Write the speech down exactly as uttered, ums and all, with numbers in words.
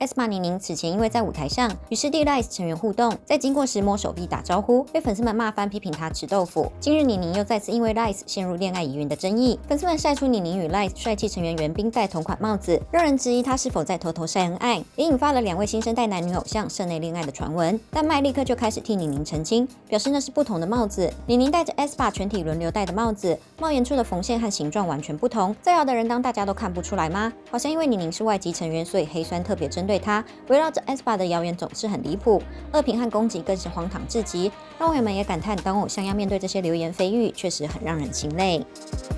aespa 宁宁此前因为在舞台上与师弟 Lice 成员互动，在经过时摸手臂打招呼，被粉丝们骂翻，批评他吃豆腐。今日宁宁又再次因为 Lice 陷入恋爱疑云的争议，粉丝们晒出宁宁与 Lice 帅气成员袁冰戴同款帽子，让人质疑他是否在偷偷晒恩爱，也引发了两位新生代男女偶像社内恋爱的传闻。但麦立刻就开始替宁宁澄清，表示那是不同的帽子。宁宁戴着 aespa 全体轮流戴的帽子，帽檐处的缝线和形状完全不同。造谣的人当大家都看不出来吗？好像因为宁宁是外籍成员，所以黑酸特别针对她。围绕着 aespa 的谣言总是很离谱，恶评和攻击更是荒唐至极，让网友们也感叹，当偶像要面对这些流言蜚语，确实很让人心累。